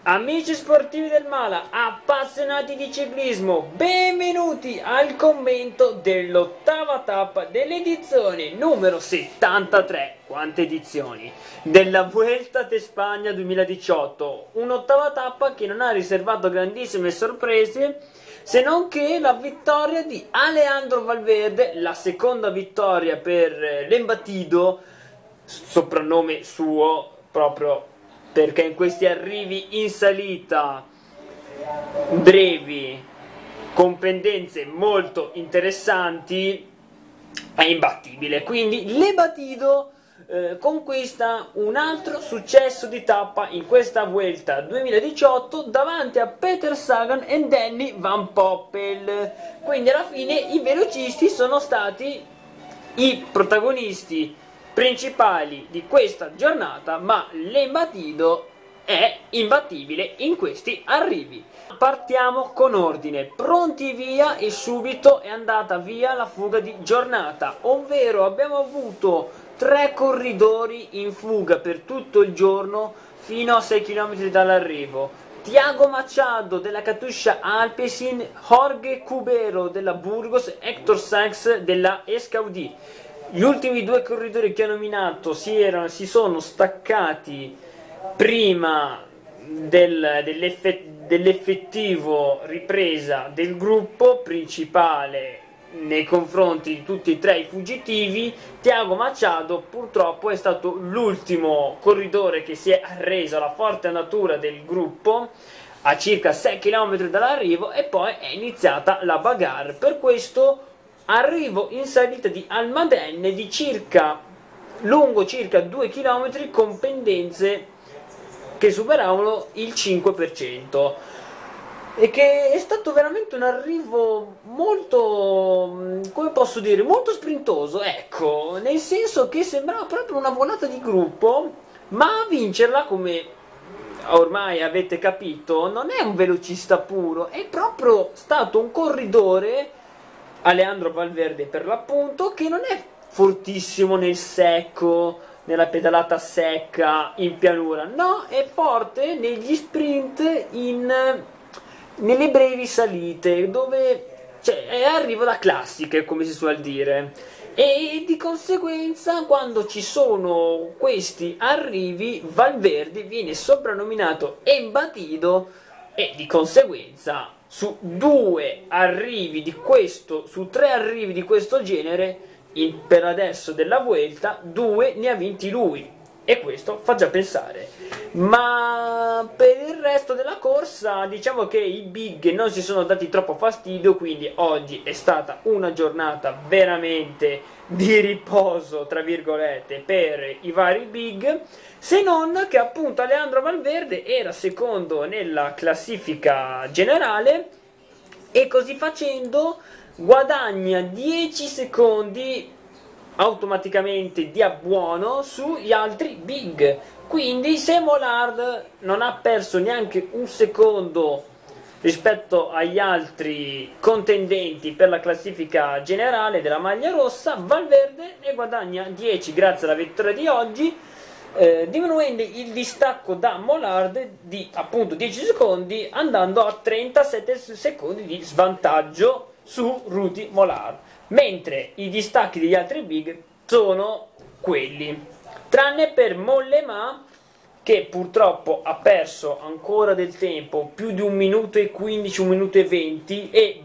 Amici sportivi del Mala, appassionati di ciclismo, benvenuti al commento dell'ottava tappa dell'edizione numero 73, quante edizioni, della Vuelta de Spagna 2018, un'ottava tappa che non ha riservato grandissime sorprese, se non che la vittoria di Alejandro Valverde, la seconda vittoria per l'Embatido, soprannome suo proprio perché in questi arrivi in salita brevi con pendenze molto interessanti è imbattibile. Quindi l'Embatido conquista un altro successo di tappa in questa Vuelta 2018 davanti a Peter Sagan e Danny Van Poppel. Quindi alla fine i velocisti sono stati i protagonisti principali di questa giornata, ma l'Embatido è imbattibile in questi arrivi. Partiamo con ordine, pronti via, e subito è andata via la fuga di giornata, ovvero abbiamo avuto 3 corridori in fuga per tutto il giorno fino a 6 km dall'arrivo. Thiago Machado della Katusha Alpecin, Jorge Cubero della Burgos, Hector Sainz della Escaudi. Gli ultimi 2 corridori che ho nominato si sono staccati prima dell'effettivo ripresa del gruppo principale nei confronti di tutti e 3 i fuggitivi. Thiago Machado purtroppo è stato l'ultimo corridore che si è arreso alla forte andatura del gruppo a circa 6 km dall'arrivo, e poi è iniziata la bagarre. Per questo arrivo in salita di Almadén di lungo circa 2 km con pendenze che superavano il 5%, e che è stato veramente un arrivo molto, come posso dire, molto sprintoso, ecco, nel senso che sembrava proprio una volata di gruppo, ma a vincerla, come ormai avete capito, non è un velocista puro, è proprio stato un corridore, Alejandro Valverde per l'appunto, che non è fortissimo nel secco, nella pedalata secca in pianura, no, è forte negli sprint, nelle brevi salite, dove arriva da classiche, come si suol dire, e di conseguenza quando ci sono questi arrivi Valverde viene soprannominato Embatido, e di conseguenza su 3 arrivi di questo genere per adesso della Vuelta 2 ne ha vinti lui, e questo fa già pensare. Ma per il resto della corsa diciamo che i big non si sono dati troppo fastidio, quindi oggi è stata una giornata veramente di riposo tra virgolette per i vari big, se non che appunto Alejandro Valverde era secondo nella classifica generale, e così facendo guadagna 10 secondi automaticamente di abbuono sugli altri big. Quindi se Mollard non ha perso neanche un secondo rispetto agli altri contendenti per la classifica generale della maglia rossa, Valverde ne guadagna 10 grazie alla vittoria di oggi, diminuendo il distacco da Mollard di appunto 10 secondi, andando a 37 secondi di svantaggio su Rudy Mollard, mentre i distacchi degli altri big sono quelli, tranne per Mollema, che purtroppo ha perso ancora del tempo, più di 1 minuto e 15, 1 minuto e 20, e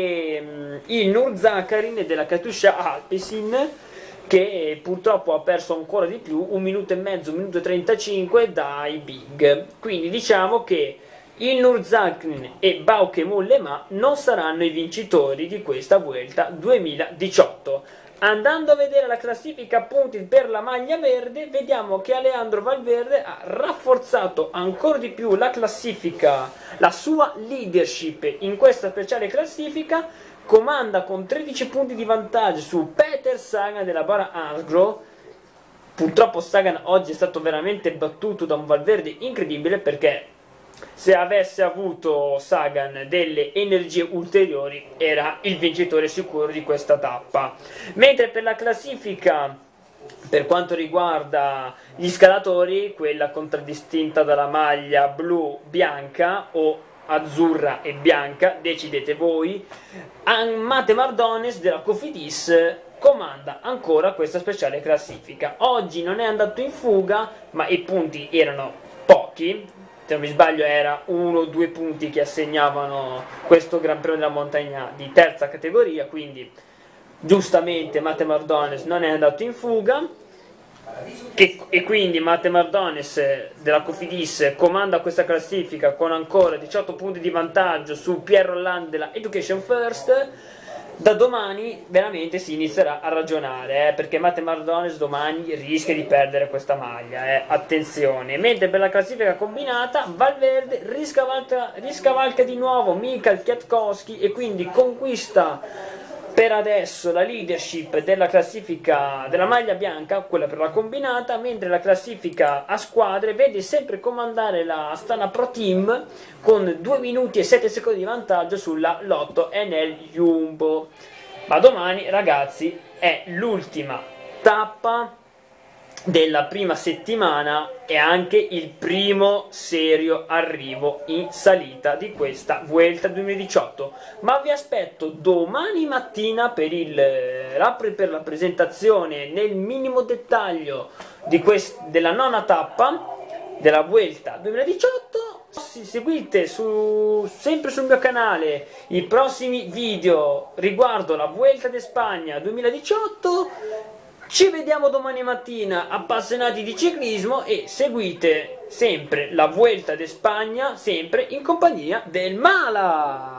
il Nur Zakarin della Katusha Alpecin, che purtroppo ha perso ancora di più, 1 minuto e mezzo, 1 minuto e 35 dai big. Quindi diciamo che il Nur Zakarin e Bauke Mollema non saranno i vincitori di questa Vuelta 2018. Andando a vedere la classifica punti per la maglia verde, vediamo che Alejandro Valverde ha rafforzato ancora di più la classifica, la sua leadership in questa speciale classifica, comanda con 13 punti di vantaggio su Peter Sagan della Bora Hansgrohe. Purtroppo Sagan oggi è stato veramente battuto da un Valverde incredibile, perché se avesse avuto Sagan delle energie ulteriori era il vincitore sicuro di questa tappa. Mentre per la classifica Per quanto riguarda gli scalatori, quella contraddistinta dalla maglia blu-bianca o azzurra e bianca, decidete voi, Mate Mardones della Cofidis comanda ancora questa speciale classifica. Oggi non è andato in fuga, ma i punti erano pochi, se non mi sbaglio era 1 o 2 punti che assegnavano questo Gran Premio della Montagna di terza categoria, quindi giustamente Mate Mardones non è andato in fuga e quindi Mate Mardones della Cofidis comanda questa classifica con ancora 18 punti di vantaggio su Pierre Rolland della Education First. Da domani veramente si inizierà a ragionare, perché Mate Mardones domani rischia di perdere questa maglia, attenzione. Mentre per la classifica combinata Valverde riscavalca di nuovo Michael Kwiatkowski e quindi conquista per adesso la leadership della classifica della maglia bianca, quella per la combinata, mentre la classifica a squadre vede sempre comandare la Astana Pro Team con 2 minuti e 7 secondi di vantaggio sulla Lotto Enel Jumbo. Ma domani, ragazzi, è l'ultima tappa della prima settimana e anche il primo serio arrivo in salita di questa Vuelta 2018, ma vi aspetto domani mattina per la presentazione nel minimo dettaglio della nona tappa della Vuelta 2018. Seguite sempre sul mio canale i prossimi video riguardo la Vuelta di Spagna 2018. Ci vediamo domani mattina, appassionati di ciclismo, e seguite sempre la Vuelta di Spagna, sempre in compagnia del Mala!